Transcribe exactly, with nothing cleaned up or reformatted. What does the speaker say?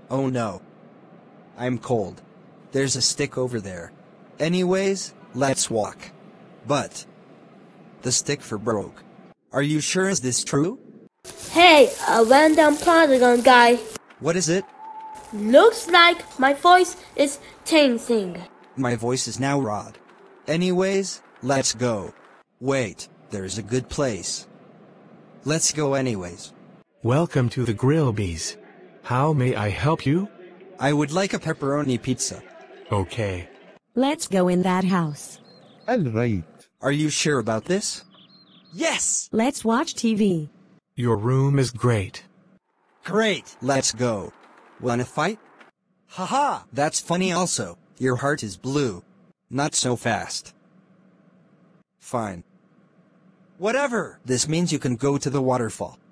Oh no. I'm cold. There's a stick over there. Anyways, let's walk. But the stick for broke. Are you sure is this true? Hey, a random polygon guy. What is it? Looks like my voice is changing. My voice is now Rod. Anyways, let's go. Wait, there's a good place. Let's go anyways. Welcome to the Grillby's. How may I help you? I would like a pepperoni pizza. Okay. Let's go in that house. Alright. Are you sure about this? Yes! Let's watch T V. Your room is great. Great! Let's go. Wanna fight? Haha! That's funny also. Your heart is blue. Not so fast. Fine. Whatever! This means you can go to the waterfall.